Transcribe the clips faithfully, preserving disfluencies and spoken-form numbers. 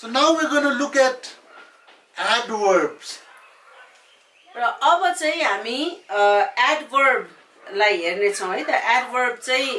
So now we're going to look at adverbs. र अब चाहिँ हामी एडभर्ब लाई हेर्ने छौं है त एडभर्ब चाहिँ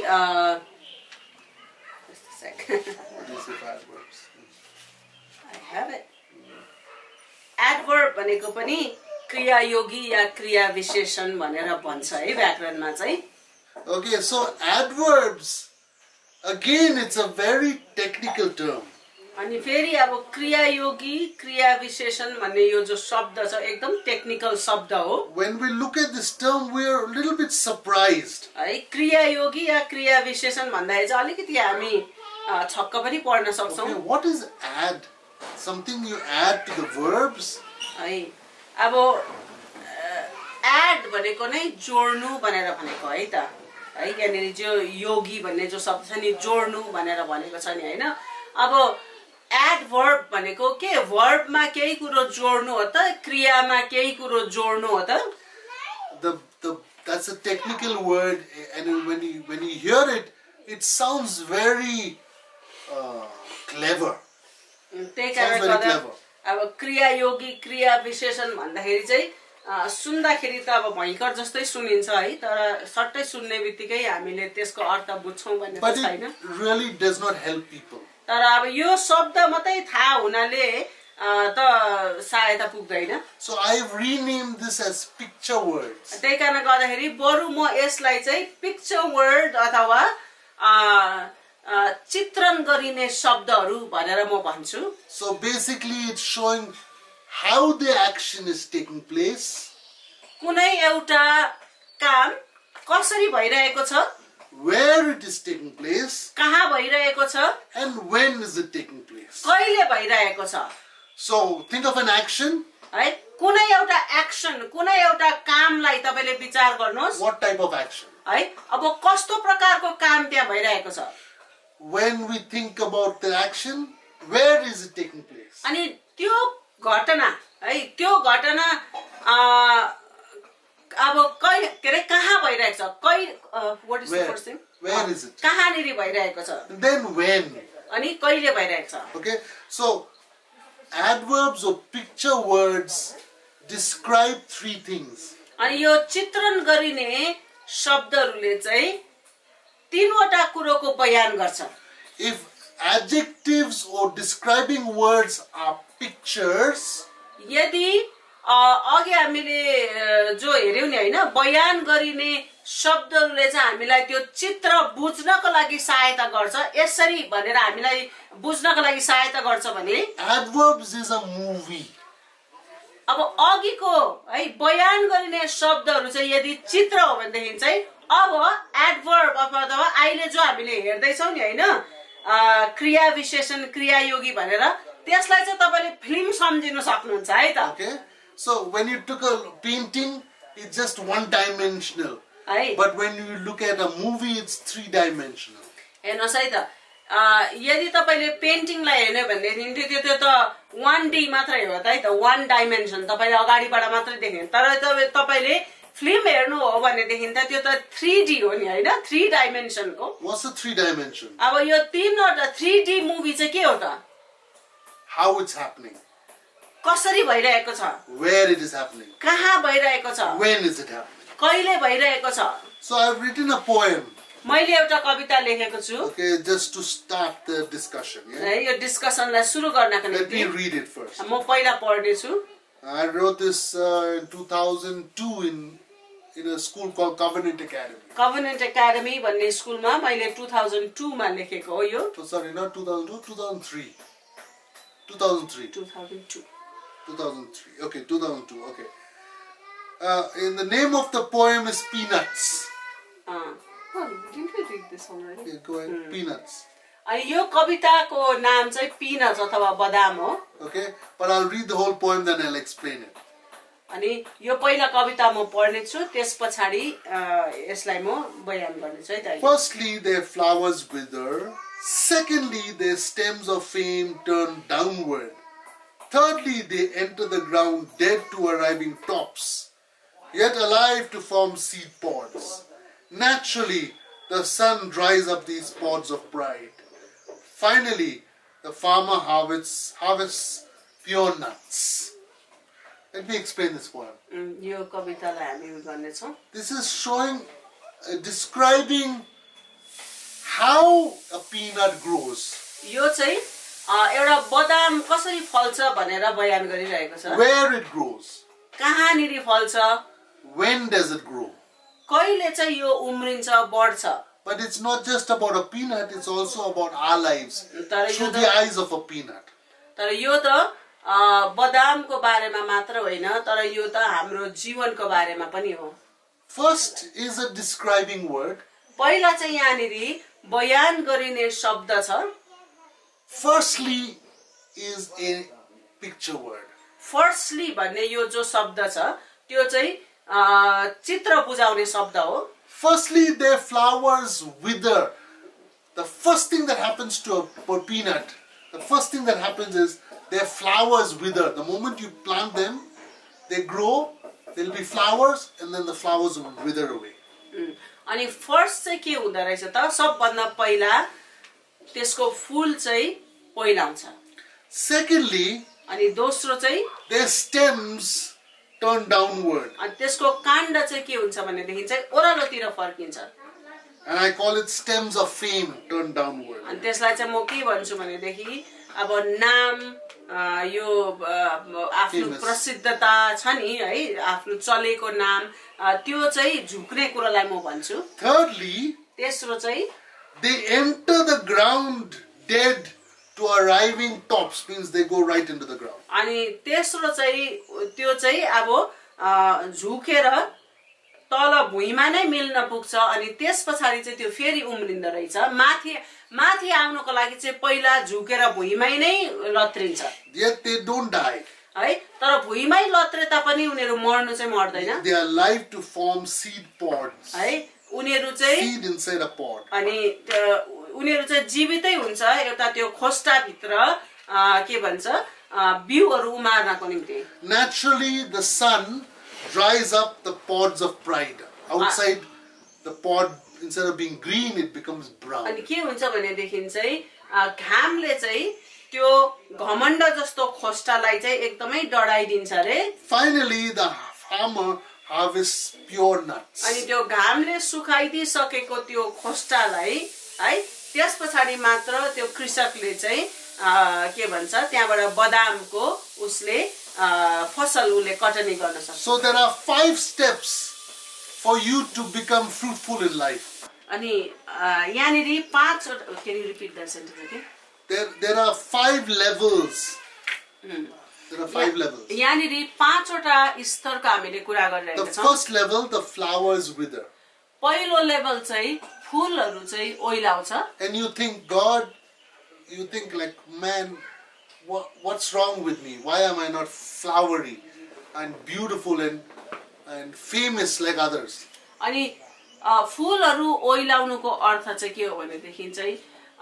I have it. एडभर्ब भनेको पनि क्रियायोगी या क्रिया विशेषण भनेर भन्छ है व्याकरणमा चाहिँ. Okay, so adverbs, again it's a very technical term. अनि फेरि अब क्रियायोगी क्रिया विशेषण भन्ने यो जो शब्द छ एकदम टेक्निकल शब्द हो. When we look at this term we are a little bit surprised. है क्रियायोगी या क्रिया विशेषण भन्दाखेरि चाहिँ अलिकति हामी छक्क पनि पर्न सक्छौं. Okay, what is add? Something you add to the verbs? है अब add भनेको नै जोड्नु भनेर भनेको है त. है यहाँनिर जो योगी भन्ने जो शब्द छ नि जोड्नु भनेर भनेको छ नि हैन. अब adverb भनेको के verbमा केही कुरो जोड्नु हो त क्रियामा केही कुरो जोड्नु हो त. The the that's a technical word, and when you when you hear it, it sounds very uh, clever. त्यही कारणले गर्दा अब क्रियायोगी क्रिया विशेषण भन्दाखेरि चाहिँ सुन्दाखेरि त अब भयंकर जस्तै सुनिन्छ है तर सट्टै सुन्ने बित्तिकै हामीले त्यसको अर्थ बुझ्छौं भन्ने त छैन. But it really does not help people. तर अब यो शब्द मात्रै थाहा हुनाले त सहायता पुग्दैन. So I have renamed this as picture words. त्यही कारणले गर्दाखेरि बरु म यसलाई चाहिँ पिक्चर वर्ड अथवा चित्रण गरिने शब्दहरू भनेर म भन्छु. So basically it's showing how the action is taking place. कुनै एउटा काम कसरी भइरहेको छ, where it is taking place, कहाँ भइरहेको छ, and when is it taking place. कहिले भइरहेको छ. So think of an action. है कुनै एउटा एक्सन कुनै एउटा कामलाई तपाईले विचार गर्नुहोस्. What type of action? है अब कस्तो प्रकारको काम त्यहाँ भइरहेको छ. When we think about the action, where is it taking place? अनि त्यो घटना है त्यो घटना अब कहिले के रे कहाँ भइरहेको छ, कहिले what is the first thing, where is it, कहाँनेरि भइरहेको छ, then when, अनि कहिले भइरहेको छ. Okay, so adverbs or picture words describe three things. अनि यो चित्रण गरिने शब्दहरूले चाहिँ तीनवटा कुरोको बयान गर्छ. If adjectives or describing words are pictures, यदि अघि हामीले जो हेर्यौ नि हैन बयान गरिने शब्दहरूले चाहिँ हामीलाई त्यो चित्र बुझ्नको लागि सहायता गर्छ, यसरी भनेर हामीलाई बुझ्नको लागि सहायता गर्छ भने adverbs is a movie. अब अघिको है बयान गरिने शब्दहरू चाहिँ यदि चित्र हो भनेदेखि चाहिँ अब एडभर्ब अथवा अहिले जो हामीले हेर्दै छौं नि हैन क्रिया विशेषण क्रियायोगी भनेर त्यसलाई चाहिँ तपाईले फिल्म सम्झिन सक्नुहुन्छ है त. Okay, so when you took a painting, it's just one dimensional. है But when you look at a movie, it's three dimensional. हेर्नुस् है त यदि तपाईले पेन्टिङलाई हेर्ने भनेदेखि त्यो त्यो त वन डी मात्रै हो त है त, वन डाइमेन्सन तपाईले अगाडिबाट मात्रै देख्ने. तर तपाईले फिल्म हेर्नु हो भनेदेखि त त्यो त थ्री डी हो नि हैन, थ्री डाइमेन्सनको. What's the three dimension? अब यो तीनवटा थ्री डी मुभी चाहिँ के हो त, how it's happening, कसरी भइरहेको छ, where it is happening, कहाँ भइरहेको छ, when is it happening. कहिले भइरहेको छ. So I've written a poem. मैले एउटा कविता लेखेको छु. Okay, just to start the discussion. Yeah? है यो डिस्कसनलाई सुरु गर्नको Let me निम्ति read it first. म पहिला पढ्ने छु. I wrote this uh, in two thousand two in in a school called Covenant Academy. Covenant Academy भन्ने स्कुलमा मैले two thousand two मा लेखेको हो यो. Oh, sorry, not two thousand two, two thousand three. two thousand three. two thousand two. two thousand three. Okay, two thousand two. Okay. Uh, in the name of the poem is Peanuts. Uh, oh, didn't we read this already? Okay, go ahead. Hmm. Peanuts. अनि यो कविताको नाम चाहिँ peanuts अथवा बदाम हो. Okay, but I'll read the whole poem, then I'll explain it. अनि यो पहिला कविता म पढ्ने छु, त्यसपछि यसलाई म बयान गर्ने छु है त. Firstly, their flowers wither. Secondly, their stems of fame turn downward. Thirdly, they enter the ground dead to arriving tops, yet alive to form seed pods. Naturally, the sun dries up these pods of pride. Finally, the farmer harvests, harvests pure nuts. Let me explain this poem. यो कवितालाई हामी गर्नेछौँ. This is showing, uh, describing how a peanut grows. यो चाहिँ एउटा बदाम कसरी फल्छ भनेर बयान गरिरहेको छ. Where it grows. कहाँनिर फल्छ. When does it grow? कहिले चाहिँ यो उम्रिन्छ, बढ्छ. But it's not just about a peanut, it's also about our lives through the eyes of a peanut. तर यो त बदामको बारेमा मात्र होइन, तर यो त हाम्रो जीवनको बारेमा पनि हो. First is a describing word. पहिला चाहिँ यहाँनिर बयान गरिने शब्द छ. Firstly is a picture word. Firstly भन्ने यो जो शब्द छ त्यो चाहिँ चित्र बुझाउने शब्द हो. Firstly, their flowers wither. The first thing that happens to a, a peanut, the first thing that happens is their flowers wither. The moment you plant them, they grow, there will be flowers, and then the flowers will wither away. अनि first चाहिँ के हुँदा रहेछ त, सबभन्दा पहिला त्यसको फूल चाहिँ पहिलाउँछ. Secondly, अनि दोस्रो चाहिँ their stems turn downward. अनि त्यसको काण्ड चाहिँ के हुन्छ भनेदेखि चाहिँ ओह्रालोतिर फर्किन्छ. And I call it stems of fame turn downward. अनि त्यसलाई चाहिँ म के भन्छु भनेदेखि अब नाम यो आफ्नो प्रसिद्धता छ नि है, आफ्नो चलेको नाम त्यो चाहिँ झुक्ने कुरालाई म भन्छु. Thirdly, तेस्रो चाहिँ they enter the ground dead to arriving tops, means they go right into the ground. अनि तेस्रो चाहिँ त्यो चाहिँ अब झुकेर तल भुइँमा नै मिल्न पुग्छ. अनि त्यस पछाडि चाहिँ त्यो फेरि उम्रिँदो रहेछ. माथि माथि आउनको लागि चाहिँ पहिला झुकेर भुइँमै नै लत्रिन्छ. Yet they don't die. है, तर भुइँमै लत्रे तापनि उनीहरू मर्नु चाहिँ मर्दैन. They are alive to form seed pods. है, उनीहरू चाहिँ seed inside a pod. अनि उनीहरू चाहिँ जीवितै हुन्छ एउटा त्यो खोस्टा भित्र के भन्छ बिउहरू उमार्नको निम्ति. Naturally, the sun dries up the pods of pride. Outside the pod, instead of being green, it becomes brown. अनि के हुन्छ भनेदेखि चाहिँ घामले चाहिँ त्यो घमण्ड जस्तो खोस्टालाई चाहिँ एकदमै डढाइदिन्छ रे. Finally, the farmer harvests pure nuts. अनि त्यो घामले सुकाइदिसकेको त्यो खोस्टालाई है त्यस पछाडि मात्र त्यो कृषकले चाहिँ के भन्छ त्यहाँबाट बदामको उसले फसल उसले कटनी गर्न सक्छ. So there are five steps for you to become fruitful in life. अनि यहाँनिर पाँच, can you repeat that sentence again? There there are five levels. There are five levels. यहाँनिर पाँचवटा स्तरको हामीले कुरा गरिरहेका छौँ. The first level, the flowers wither. पहिलो लेभल चाहिँ फूलहरू चाहिँ ओइलाउँछ. And you think, God, you think like, man, what what's wrong with me? Why am I not flowery and beautiful and and famous like others? अनि फूलहरू ओइलाउनुको अर्थ चाहिँ के हो भनेदेखि चाहिँ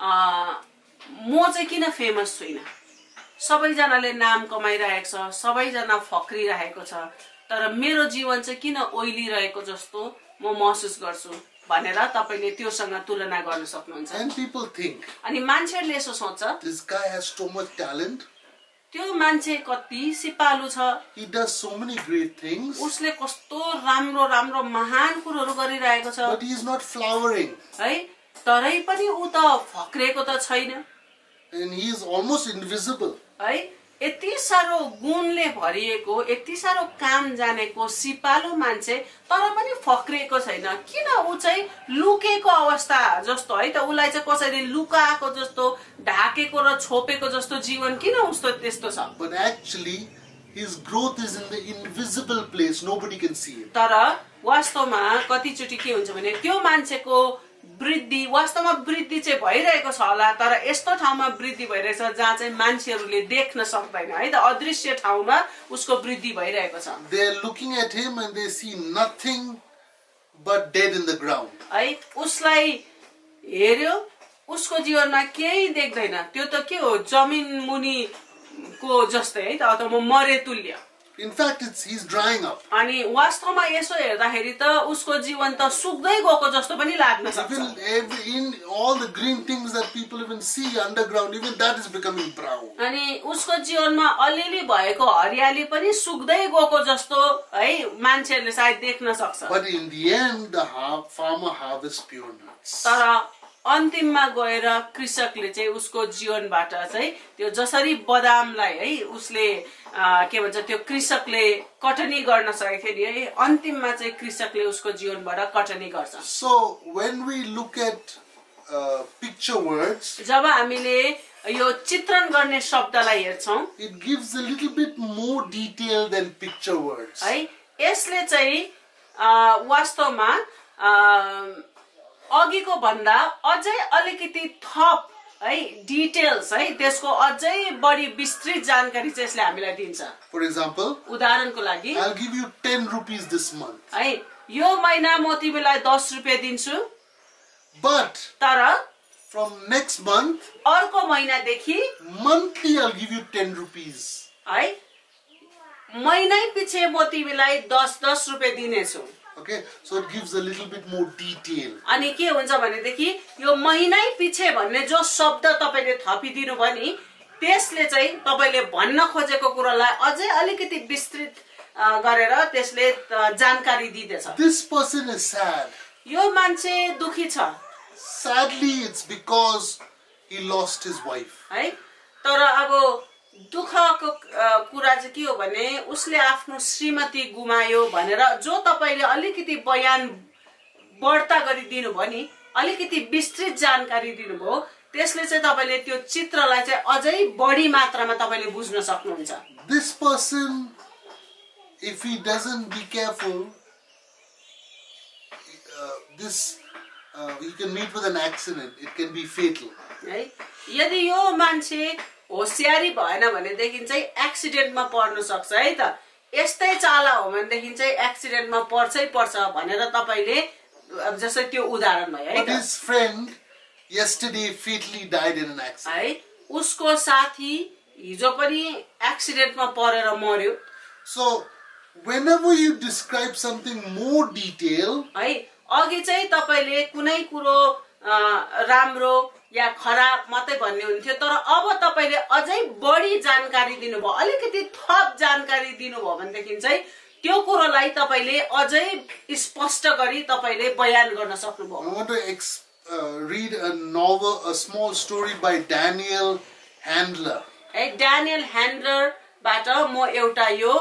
म चाहिँ किन फेमस छुइनँ, सबैजनाले नाम कमाइरहेको छ, सबैजना फक्रिरहेको छ, तर मेरो जीवन चाहिँ किन ओइलिरहेको जस्तो म महसुस गर्छु भनेर तपाईले त्योसँग तुलना गर्न सक्नुहुन्छ. And people think, अनि मान्छेहरूले यसो सोच्छ, this guy has so much talent. त्यो मान्छे कति सिपालु छ, He does so many great things. उसले कस्तो राम्रो राम्रो महान कुरोहरू गरिरहेको छ, But he is not flowering. है, तरै पनि उ त फक्रेको त छैन. And he is almost invisible. है, यति सारो गुणले भरिएको, यति सारो काम जानेको सिपालु मान्छे तर पनि फक्रिएको छैन. किन उ चाहिँ लुकेको अवस्था जस्तो है त, उलाई चाहिँ कसैले लुकाएको जस्तो, ढाकेको र छोपेको जस्तो जीवन किन उस्तो त्यस्तो छ. But actually, his growth is in the invisible place. Nobody can see it. तर वास्तवमा कतिचोटि के हुन्छ भने त्यो मान्छेको वृद्धि वास्तवमा वृद्धि चाहिँ भइरहेको छ होला, तर यस्तो ठाउँमा वृद्धि भइरहेछ जहाँ चाहिँ मान्छेहरूले देख्न सक्दैन है त, अदृश्य ठाउँमा उसको वृद्धि भइरहेको छ. They are looking at him and they see nothing but dead in the ground. है, उसलाई हेर्यो, उसको जीवनमा केही देख्दैन, त्यो त के हो जमिन मुनिको जस्तै है त, अथवा म मरे तुल्य. In fact, it's he's drying up. अनि वास्तवमा यसो हेर्दाखेरि त उसको जीवन त सुक्दै गएको जस्तो पनि लाग्न सक्छ. Even every, in all the green things that people even see underground, even that is becoming brown. अनि उसको जीवनमा अलिअलि भएको हरियाली पनि सुक्दै गएको जस्तो है मान्छेहरूले सायद देख्न सक्छ. But in the end, the har- farmer harvests pure nuts. तर अन्तिममा गएर कृषकले चाहिँ उसको जीवनबाट चाहिँ त्यो जसरी बदामलाई है उसले के भन्छ त्यो कृषकले कटनी गर्न सकेको थियो नि है अन्तिममा चाहिँ कृषकले उसको जीवनबाट कटनी गर्छ. So when we look at uh, picture words, जब हामीले यो चित्रण गर्ने शब्दलाई हेर्छौं, it gives a little bit more detail than picture words. है यसले चाहिँ वास्तवमा अघिको भन्दा अझै अलिकति थप है डिटेल्स है त्यसको अझै बढी विस्तृत जानकारी चाहिँ यसले हामीलाई दिन्छ. For example, उदाहरणको लागि I'll give you ten rupees this month. है यो महिना म तिमीलाई दस रुपैयाँ दिन्छु. But तर from next month, अर्को महिनादेखि monthly I'll give you ten rupees. है महिनै पछि म तिमीलाई दस दस रुपैयाँ दिनेछु. Okay, so it gives a little bit more detail. अनि के हुन्छ भनेदेखि यो महिनै पछि भन्ने जो शब्द तपाईले थपिदिनु भयो नि त्यसले चाहिँ तपाईले भन्न खोजेको कुरालाई अझै अलिकति विस्तृत गरेर त्यसले जानकारी दिदैछ. This person is sad. यो मान्छे दुखी छ. Sadly, it's because he lost his wife. है तर अब दुःखको कुरा चाहिँ के हो भने उसले आफ्नो श्रीमती गुमायो भनेर जो तपाईले अलिकति बयान बढ्ता गरिदिनु भयो नि अलिकति विस्तृत जानकारी दिनुभयो त्यसले चाहिँ तपाईले त्यो चित्रलाई चाहिँ अझै बढी मात्रामा तपाईले बुझ्न सक्नुहुन्छ. This person, if he doesn't be careful, uh, this uh, he can meet with an accident. It can be fatal. है यदि यो मान्छे होशियारी भएन भनेदेखि चाहिँ एक्सिडेन्टमा पर्न सक्छ है त. यस्तै चाला हो भनेदेखि चाहिँ एक्सिडेन्टमा पर्छै पर्छ भनेर तपाईले अब जस्तै त्यो उदाहरण भयो है But त. his friend yesterday fatally died in an accident. है उसको साथी हिजो पनि एक्सिडेन्टमा परेर मर्यो. So whenever you describe something more detail, है अघि चाहिँ तपाईले कुनै कुरो राम्रो या खराब मात्रै भन्ने हुन्थ्यो तर अब तपाईले अझै बढी जानकारी दिनुभयो अलिकति थप जानकारी दिनुभयो भनेदेखि चाहिँ त्यो कुरोलाई तपाईले अझै स्पष्ट गरी तपाईले बयान गर्न सक्नुभयो. I want to ex uh, read a novel, a small story by Daniel Handler. है ड्यानियल ह्यान्डलरबाट म एउटा यो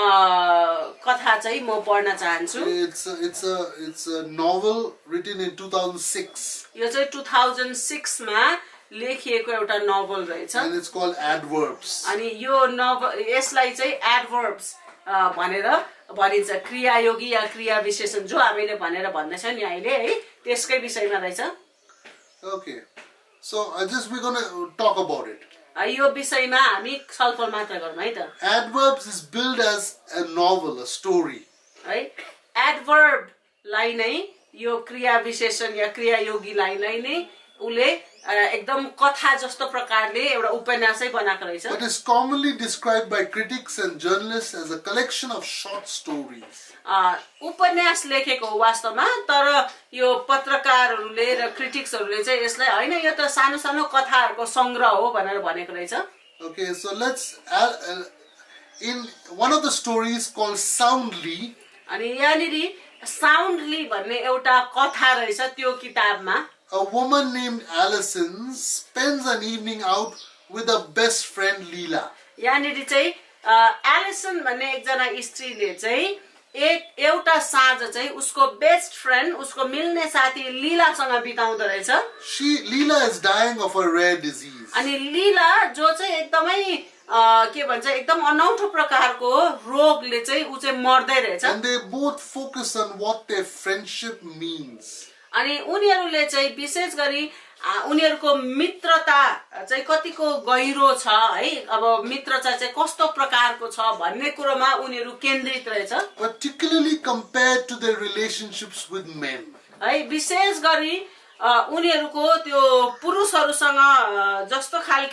कथा चाहिँ म पढ्न चाहन्छु. It's a, it's a it's a novel written in two thousand six. यो चाहिँ two thousand six मा लेखिएको एउटा नोभल रहेछ. And it's called Adverbs. अनि यो नोभल यसलाई चाहिँ एडभर्ब्स भनेर भनिन्छ. क्रियायोगी या क्रिया विशेषण जो हामीले भनेर भन्दैछ नि अहिले है त्यसकै विषयमा रहेछ. Okay. So I just we're going to talk about it. यो विषयमा हामी छलफल मात्र गरौँ है त. Adverbs is billed as a novel, a story. है एडभर्ब लाई नै यो क्रिया विशेषण या क्रियायोगीलाई नै उले एकदम कथा जस्तो प्रकारले एउटा उपन्यासै बनाएको रहेछ. It is commonly described by critics and journalists as a collection of short stories. उपन्यास लेखेको वास्तवमा तर यो पत्रकारहरूले र क्रिटिक्सहरूले चाहिँ यसलाई हैन यो त सानो सानो कथाहरुको संग्रह हो भनेर भनेको रहेछ. Okay, so let's uh, uh, in one of the stories called Soundly. अनि यहाँनिर साउन्डली भन्ने एउटा कथा रहेछ त्यो किताबमा. A woman named Allison spends an evening out with her best friend Leela. यहाँनिर चाहिँ एलिसन भन्ने एकजना स्त्रीले चाहिँ एक एउटा साँझ चाहिँ उसको बेस्ट फ्रेन्ड उसको मिल्ने साथी लीलासँग बिताउँदो रहेछ. She Leela is dying of a rare disease. अनि लीला जो चाहिँ एकदमै के भन्छ एकदम अनौठो प्रकारको रोगले चाहिँ उ चाहिँ मर्दै रहेछ. And they both focus on what their friendship means. अनि उनीहरूले चाहिँ विशेष गरी उनीहरूको मित्रता चाहिँ कतिको गहिरो छ है अब मित्रता चाहिँ कस्तो प्रकारको छ भन्ने कुरोमा उनीहरू केन्द्रित रहेछ. Particularly compared to their relationships with men. है विशेष गरी उनीहरूको त्यो पुरुषहरूसँग जस्तो खालके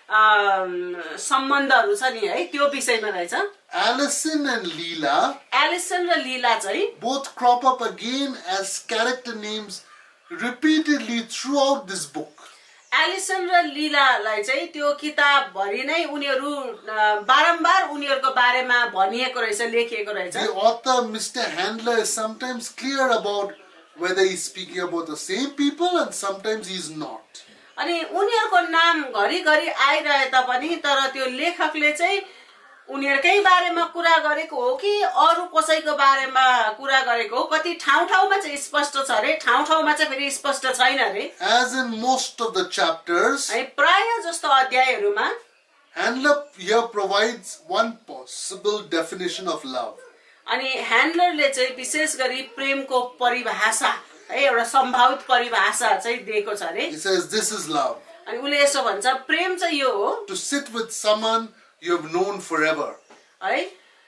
सम्बन्धहरू छ नि है त्यो विषयमा रहेछ। Allison and Leela एलिसन र लीला चाहिँ both crop up again as character names repeatedly throughout this book. Alison र लीलालाई चाहिँ त्यो किताबभरि नै उनीहरू बारम्बार उनीहरूको बारेमा भनिएको रहेछ, लेखिएको रहेछ। The author, Mister Handler, is sometimes clear about whether he's speaking about the same people and sometimes he's not. अनि उनीहरूको नाम घरिघरि आइरहे तापनि तर त्यो लेखकले चाहिँ उनीहरूकै बारेमा कुरा गरेको हो कि अरू कसैको बारेमा कुरा गरेको हो, कति ठाउँ ठाउँमा चाहिँ स्पष्ट छ रे, ठाउँ ठाउँमा चाहिँ फेरि स्पष्ट छैन रे। As in most of the chapters, अनि प्राय जस्तो अध्यायहरूमा Handler here provides one possible definition of love. अनि ह्यान्डलरले चाहिँ विशेष गरी प्रेमको परिभाषा है एउटा सम्भावित परिभाषा चाहिँ दिएको छ अरे। He says this is love. अनि उले यसो भन्छ प्रेम चाहिँ यो हो To sit with someone you have known forever. है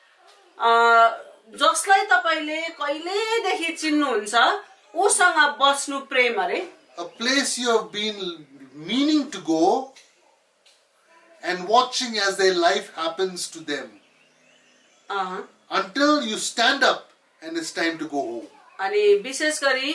जसलाई तपाईले कहिलेदेखि चिन्नुहुन्छ उसँग बस्नु प्रेम अरे। A place you have been meaning to go and watching as their life happens to them. अह Until you stand up and it's time to go home. अनि विशेष गरी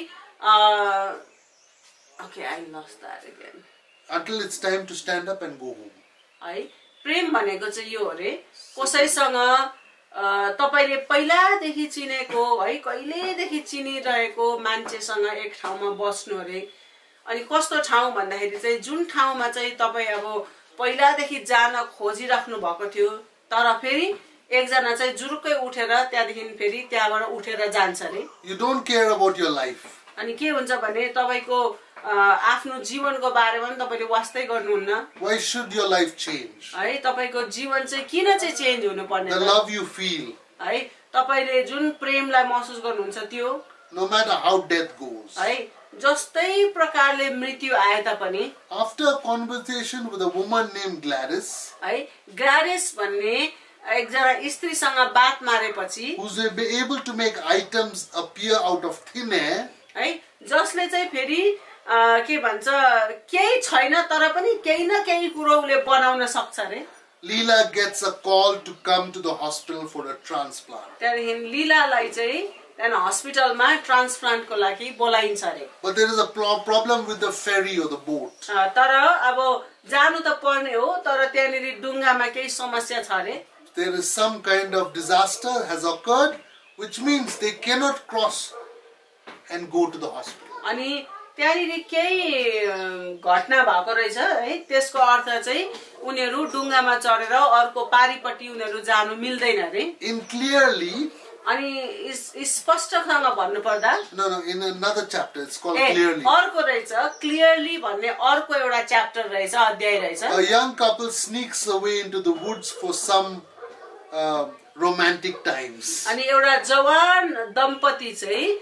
okay I lost that again Until it's time to stand up and go home. है प्रेम भनेको चाहिँ यो अरे कसैसँग तपाईले पहिलादेखि चिनेको है कहिलेदेखि चिनिरहेको मान्छेसँग एक ठाउँमा बस्नु अरे। अनि कस्तो ठाउँ भन्दाखेरि चाहिँ जुन ठाउँमा चाहिँ तपाई अब पहिलादेखि जान खोजिराख्नु भएको थियो तर फेरि एकजना चाहिँ जुरुक्कै उठेर त्यहाँदेखि फेरि त्यहाँबाट उठेर जान्छ अरे। You don't care about your life. अनि के हुन्छ भने तपाईको आफ्नो जीवनको बारेमा पनि तपाईले वास्तै गर्नुहुन्न। Why should your life change? है तपाईको जीवन चाहिँ किन चाहिँ चेन्ज हुनु पर्ने? The love you feel. है तपाईले जुन प्रेमलाई महसुस गर्नुहुन्छ त्यो No matter how death goes. है जस्तै प्रकारले मृत्यु आए तापनि After a conversation with a woman named Gladys, है ग्ल्याडिस भन्ने एकजना स्त्रीसँग बात मारेपछि who's able to make items appear out of thin air, है जसले चाहिँ फेरि के भन्छ केही छैन तर पनि केही न केही कुरो उले बनाउन सक्छ रे। Leela gets a call to come to the hospital for a transplant. त्यहाँदेखि लीलालाई चाहिँ त्यहाँ हस्पिटलमा ट्रान्सप्लान्टको लागि बोलाइन्छ रे। But there is a pro problem with the ferry or the boat. तर अब जानु त पर्ने हो तर त्यहाँनेरि डुङ्गामा केही समस्या छ रे। There is some kind of disaster has occurred, which means they cannot cross and go to the hospital. अनि त्यहाँनेरि केही घटना भएको रहेछ है त्यसको अर्थ चाहिँ उनीहरू डुङ्गामा चढेर अर्को पारीपट्टि उनीहरू जानु मिल्दैन रे। In clearly, अनि स्पष्टसँग भन्नुपर्दा no no in another chapter it's called A clearly. अर्को रहेछ क्लियरली भन्ने अर्को एउटा च्याप्टर रहेछ अध्याय रहेछ। A young couple sneaks away into the woods for some uh, romantic times. अनि एउटा जवान दम्पति चाहिँ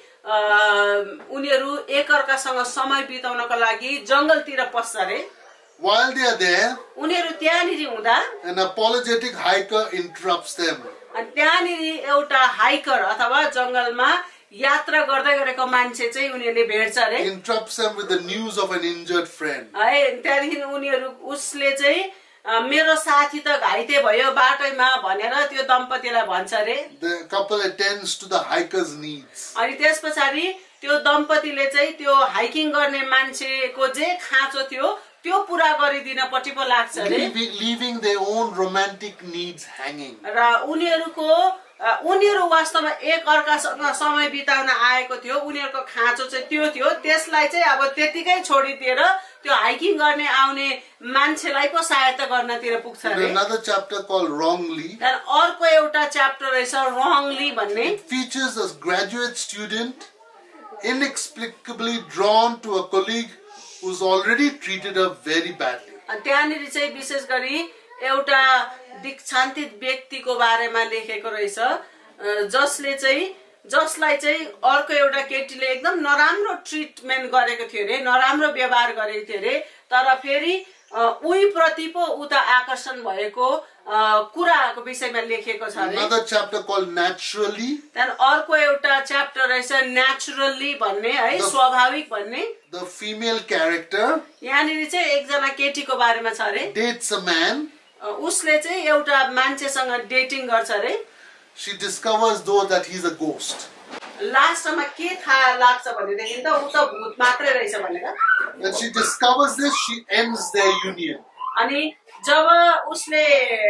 उनीहरू एकअर्कासँग समय बिताउनको लागि जंगलतिर पस्छ रे। While they are there, उनीहरू त्यहाँनिर हुँदा an apologetic hiker interrupts them. अनि त्यहाँनिर एउटा हाइकर अथवा जंगलमा यात्रा गर्दै गरेको मान्छे चाहिँ उनीहरूले भेट्छ रे। Interrupts them with the news of an injured friend. है त्यहाँदेखि उनीहरू उसले चाहिँ मेरो साथी त घाइते भयो बाटैमा भनेर त्यो दम्पतिलाई भन्छ रे। The couple attends to the hiker's needs. अनि त्यसपछि त्यो दम्पतिले चाहिँ त्यो हाइकिङ गर्ने मान्छेको जे खाँचो थियो त्यो पूरा गरिदिन पट्टि पो लाग्छ रे। Leaving, leaving their own romantic needs hanging. र उनीहरूको उनीहरू वास्तवमा एक अर्कासँग समय बिताउन आएको थियो उनीहरूको खाँचो चाहिँ त्यो थियो त्यसलाई चाहिँ अब त्यतिकै छोडिदिएर त्यो हाइकिङ गर्ने आउने मान्छेलाई पो सहायता गर्नतिर पुग्छ रे। Another chapter called Wrongly. र अर्को एउटा च्याप्टर रहेछ रङली भन्ने। It features a graduate student inexplicably drawn to a colleague who's already treated her very badly. अनि त्यहाँनिर चाहिँ विशेष गरी एउटा दीक्षान्तित व्यक्तिको बारेमा लेखेको रहेछ जसले चाहिँ जसलाई चाहिँ अर्को एउटा केटीले एकदम नराम्रो ट्रिटमेन्ट गरेको थियो रे, नराम्रो व्यवहार गरेको थियो रे तर फेरि उही प्रति पो उता आकर्षण भएको कुराको विषयमा लेखेको छ अरे। Another chapter called naturally. त्यहाँदेखि अर्को एउटा च्याप्टर रहेछ नेचुरली भन्ने है, स्वाभाविक भन्ने। The female character यहाँनिर चाहिँ एकजना केटीको बारेमा छ अरे। dates a man. उसले चाहिँ एउटा मान्छेसँग डेटिङ गर्छ अरे। She discovers though that he's a ghost. लास्टमा के थाहा लाग्छ भनेदेखि त ऊ त भूत मात्रै रहेछ भनेर। When she discovers this, she ends their union. अनि जब उसले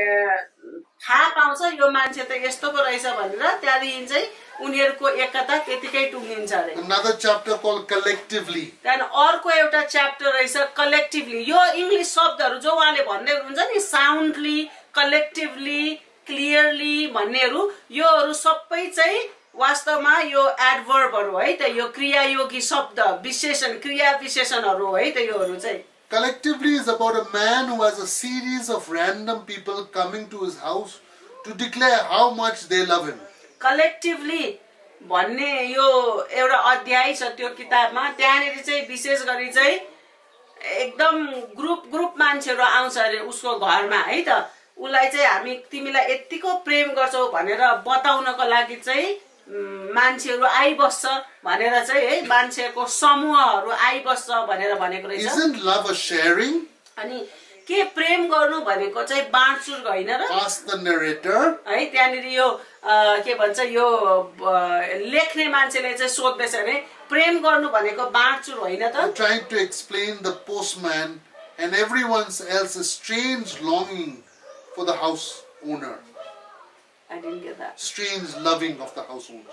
थाहा पाउँछ यो मान्छे त यस्तो पो रहेछ भनेर त्यहाँदेखि चाहिँ उनीहरूको एकता त्यतिकै टुङ्गिन्छ अरे। Another chapter called collectively. त्यहाँदेखि अर्को एउटा च्याप्टर रहेछ कलेक्टिभली। यो इङ्ग्लिस शब्दहरू जो उहाँले भन्दै हुनुहुन्छ नि साउन्डली, कलेक्टिभली, क्लियरली भन्नेहरू, योहरू सबै चाहिँ वास्तवमा यो एडभर्बहरू है त, यो क्रियायोगी शब्द विशेषण, क्रिया विशेषणहरू हो है त योहरू चाहिँ। Collectively is about a man who has a series of random people coming to his house to declare how much they love him. Collectively भन्ने यो एउटा अध्याय छ त्यो किताबमा। त्यहाँनिर चाहिँ विशेष गरी चाहिँ एकदम ग्रुप ग्रुप मान्छेहरू आउँछ अरे उसको घरमा है त। उसलाई चाहिँ हामी तिमीलाई यतिको प्रेम गर्छौ भनेर बताउनको लागि चाहिँ मान्छेहरू आइबस्छ भनेर चाहिँ है, मान्छेको समूहहरू आइबस्छ भनेर भनेको रहेछ। Isn't love a sharing? अनि के प्रेम गर्नु भनेको चाहिँ बाँडचुर होइन र? Ask the narrator. है त्यहाँनिर यो के भन्छ यो लेख्ने मान्छेले चाहिँ सोध्दैछ भने प्रेम गर्नु भनेको बाँडचुर होइन त? I'm trying to explain the postman and everyone else's strange longing for the house owner. I didn't get that. Strange loving of the house owner.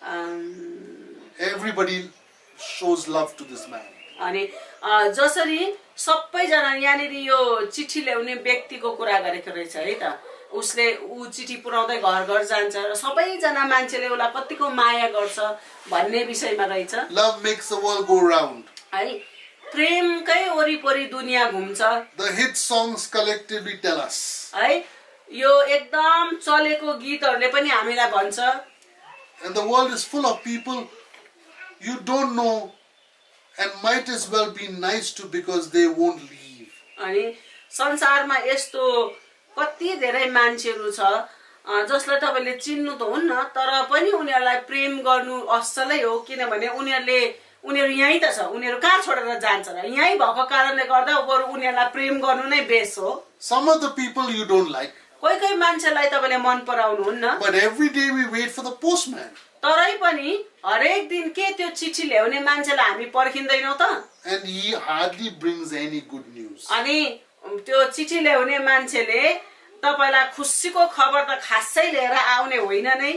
Um, Everybody shows love to this man. अनि जसरी सबैजना यहाँनिर यो चिठी ल्याउने व्यक्तिको कुरा गरेको रहेछ है त। उसले ऊ चिठी पुर्याउँदै घर घर जान्छ र सबैजना मान्छेले उसलाई कतिको माया गर्छ भन्ने विषयमा रहेछ। Love makes the world go round. है प्रेमकै वरिपरि दुनिया घुम्छ। The hit songs collectively tell us. है यो एकदम चलेको गीतहरूले पनि हामीलाई भन्छ। And the world is full of people you don't know and might as well be nice to because they won't leave. अनि संसारमा यस्तो कति धेरै मान्छेहरू छ जसलाई तपाईले चिन्नु त हुन्न तर पनि उनीहरूलाई प्रेम गर्नु असलै हो, किनभने उनीहरूले उनीहरू यही त छ, उनीहरू कहाँ छोडेर जान्छ र? यही भएको कारणले गर्दा बरु उनीहरूलाई प्रेम गर्नु नै बेस हो। Some of the people you don't like. कोही कोही मान्छेलाई तपाईले मन पराउनु हुन्न। But every day we wait for the postman. तरै पनि हरेक दिन के त्यो चिठी ल्याउने मान्छेलाई हामी पर्खिँदैनौ त? And he hardly brings any good news. अनि त्यो चिठी ल्याउने मान्छेले तपाईलाई खुसीको खबर त खासै लिएर आउने होइन नै।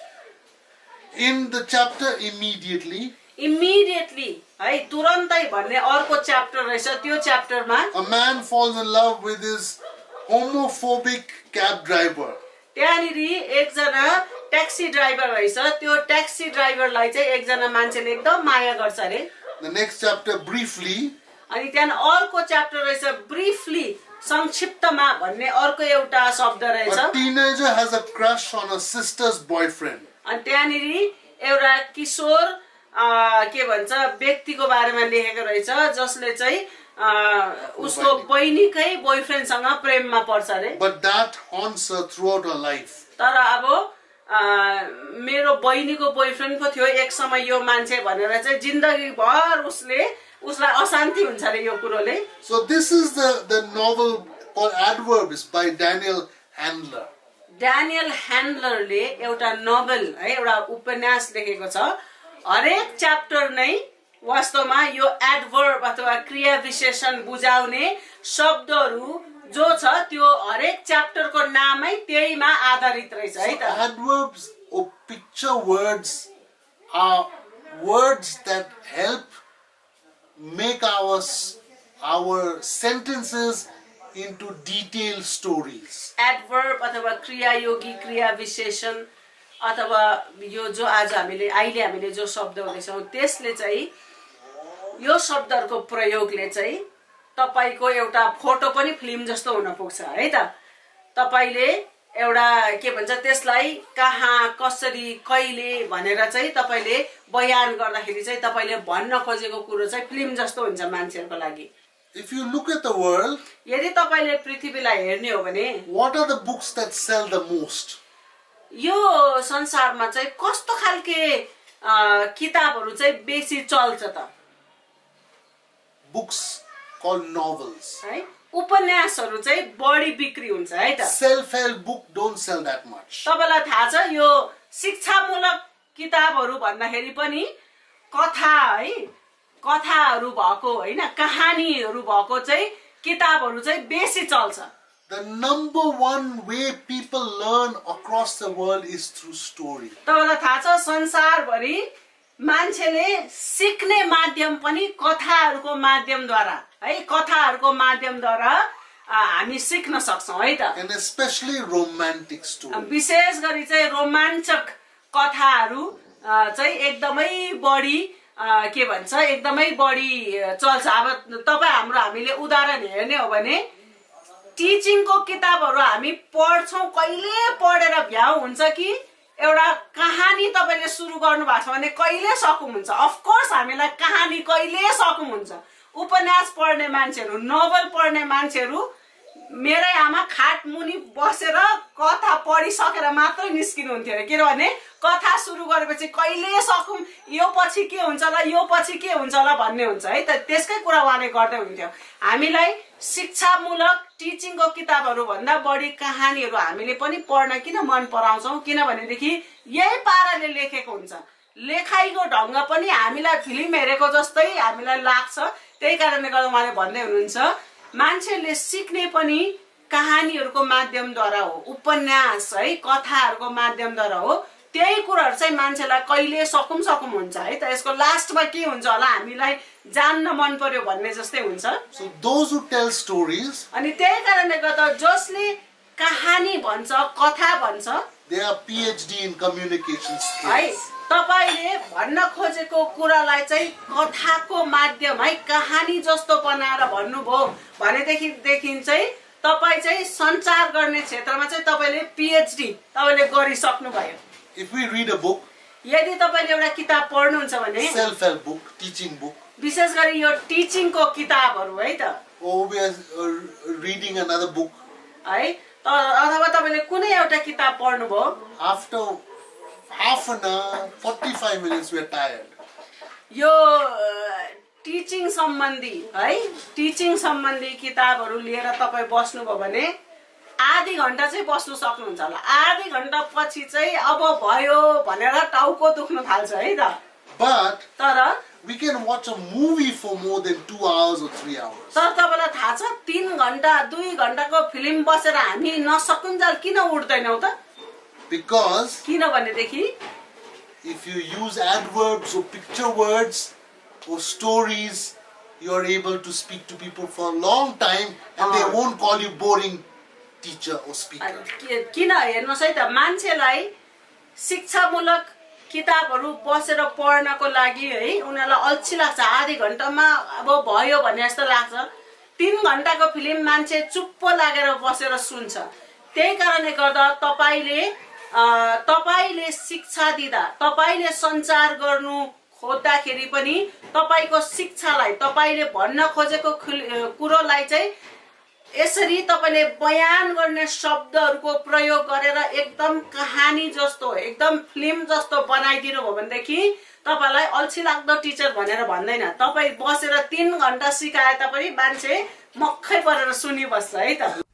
In the chapter immediately, immediately है तुरन्तै भन्ने अर्को च्याप्टर रहेछ। त्यो च्याप्टरमा a man falls in love with his homophobic cab driver. त्यहाँनिर एकजना ट्याक्सी ड्राइभर रहेछ। त्यो ट्याक्सी ड्राइभरलाई चाहिँ एकजना मान्छेले एकदम माया गर्छ अरे। The next chapter briefly. अनि त्यहाँ अर्को च्याप्टर रहेछ ब्रिफली, संक्षिप्तमा भन्ने अर्को एउटा शब्द रहेछ। A teenager has a crush on her sister's boyfriend. अनि त्यहाँनिर एउटा किशोर के भन्छ व्यक्तिको बारेमा लेखेको रहेछ जसले चाहिँ उसको बहिनीकै बोयफ्रेन्डसँग प्रेममा पर्छ अरे। But that haunts her throughout her life. तर अब मेरो बहिनीको बोयफ्रेन्ड पो थियो एक समय यो मान्छे भनेर चाहिँ जिन्दगी भर उसले उसलाई अशान्ति हुन्छ अरे यो कुरोले। So this is the the novel called Adverbs by Daniel Handler. Daniel ह्यान्डलरले एउटा नोभल है एउटा उपन्यास लेखेको छ। हरेक च्याप्टर नै वास्तवमा यो एडभर्ब अथवा क्रिया विशेषण बुझाउने शब्दहरू जो छ त्यो हरेक च्याप्टरको नामै त्यहीमा आधारित रहेछ है त। Adverbs or picture words are words that help make our our sentences into detailed stories. Adverb अथवा क्रियायोगी क्रिया विशेषण अथवा यो जो आज हामीले अहिले हामीले जो शब्द हुँदैछौँ त्यसले चाहिँ यो शब्दहरूको प्रयोगले चाहिँ तपाईको एउटा फोटो पनि फिल्म जस्तो हुन पुग्छ है त। तपाईले एउटा के भन्छ त्यसलाई कहाँ कसरी कहिले भनेर चाहिँ तपाईले बयान गर्दाखेरि चाहिँ तपाईले भन्न खोजेको कुरो चाहिँ फिल्म जस्तो हुन्छ मान्छेहरुको लागि। If you look at the world, यदि तपाईले पृथ्वीलाई हेर्ने हो भने what are the books that sell the most? यो संसारमा चाहिँ कस्तो खालके किताबहरू चाहिँ बेसी चल्छ त? Books called novels. है उपन्यासहरू चाहिँ बढी बिक्री हुन्छ है त. Self-help book don't sell that much. तपाईलाई थाहा छ यो शिक्षामूलक किताबहरू भन्दाखेरि पनि कथा है कथाहरू भएको हैन कहानीहरू भएको चाहिँ किताबहरू चाहिँ बेसी चल्छ. The number one way people learn across the world is through story. तपाईलाई थाहा छ संसारभरि मान्छेले सिक्ने माध्यम पनि कथाहरूको माध्यमद्वारा है कथाहरूको माध्यमद्वारा हामी सिक्न सक्छौं है त. And especially romantic stories. विशेष गरी चाहिँ रोमाञ्चक कथाहरू चाहिँ एकदमै बढी के भन्छ एकदमै बढी चल्छ. अब तपाई हाम्रो हामीले उदाहरण हेर्ने हो भने टिचिङको किताबहरू हामी पढ्छौं कहिले पढेर भ्याउ हुन्छ कि एउटा कहानी तपाईले सुरु गर्नु भएको छ भने कहिले सकौं हुन्छ. अफ कोर्स हामीलाई कहानी कहिले सकौं हुन्छ. उपन्यास पढ्ने मान्छेहरू नोभल पढ्ने मान्छेहरू मेरै आमा खाट मुनि बसेर कथा पढिसकेर मात्र निस्किनुहुन्थ्यो किनभने कथा सुरु गरेपछि कहिले सकौं यो पछि के हुन्छ होला यो पछि के हुन्छ होला भन्ने हुन्छ है त. त्यसकै कुरा उहाँले गर्दै हुन्थ्यो. हामीलाई शिक्षामूलक टिचिङको किताबहरू भन्दा बढी कहानीहरू हामीले पनि पढ्न किन मन पराउँछौं किनभनेदेखि यही पाराले लेखेको हुन्छ. लेखाइको ढंग पनि हामीलाई फिल्म हेरेको जस्तै हामीलाई लाग्छ. त्यही कारणले गर्दा उहाँले भन्दै हुनुहुन्छ मान्छेले सिक्ने पनि कहानीहरूको माध्यमद्वारा हो उपन्यास है कथाहरूको माध्यमद्वारा हो. त्यही कुराहरु चाहिँ मान्छेलाई कहिले सकौं सकौं हुन्छ है त. यसको लास्टमा के हुन्छ होला हामीलाई जान्न मन पर्यो भन्ने जस्तै हुन्छ. So those who tell stories, अनि त्यही कारणले गर्दा जसले कहानी भन्छ कथा भन्छ they are PhD in communication है skills. तपाईले भन्न खोजेको कुरालाई चाहिँ कथाको माध्यम है कहानी जस्तो बनाएर भन्नुभयो भनेदेखि देखिन चाहिँ तपाई चाहिँ सञ्चार गर्ने क्षेत्रमा चाहिँ तपाईले पीएचडी तपाईले गरिसक्नु भयो. If we read a book, यदि तपाईले एउटा किताब पढ्नुहुन्छ भने self-help book, teaching book, विशेष गरी यो टिचिङको किताबहरू है त or we are uh, reading another book, है त अथवा तपाईले कुनै एउटा किताब पढ्नुभयो after half an hour, forty-five minutes we are tired. यो टिचिङ सम्बन्धी है टिचिङ सम्बन्धी किताबहरू लिएर तपाई बस्नुभयो भने आधी घण्टा चाहिँ बस्नु सक्नुहुन्छ होला. आधी घण्टा पछि चाहिँ अब भयो भनेर टाउको दुख्न थाल्छ है त. But तर we can watch a movie for more than two hours or three hours. तर तपाईलाई थाहा छ तीन घण्टा दुई घण्टाको फिल्म बसेर हामी नसकुन्जेल किन उठ्दैनौ त? Because किनभनेदेखि if you use adverbs or picture words or stories, you are able to speak to people for a long time and they won't call you boring teacher or speaker. किन हेर्नुस् है त मान्छेलाई शिक्षामूलक किताबहरू बसेर पढ्नको लागि है उनीहरुलाई अल्छी लाग्छ. आधी घण्टामा अब भयो भन्ने जस्तो लाग्छ. तीन घण्टाको फिल्म मान्छे चुप्प लागेर बसेर सुन्छ. त्यही कारणले गर्दा तपाईले तपाईले शिक्षा दिदा तपाईले सञ्चार गर्नु खोज्दाखेरि पनि तपाईको शिक्षालाई तपाईले भन्न खोजेको कुरोलाई चाहिँ यसरी तपाईले बयान गर्ने शब्दहरुको प्रयोग गरेर एकदम कहानी जस्तो एकदम फिल्म जस्तो बनाइदिनु भयो भनेदेखि तपाईलाई अल्छी लाग्दो टिचर भनेर भन्दैन. तपाई बसेर तीन घण्टा सिकाए तापनि मान्छे मक्खै परेर सुनिबस्छ है त.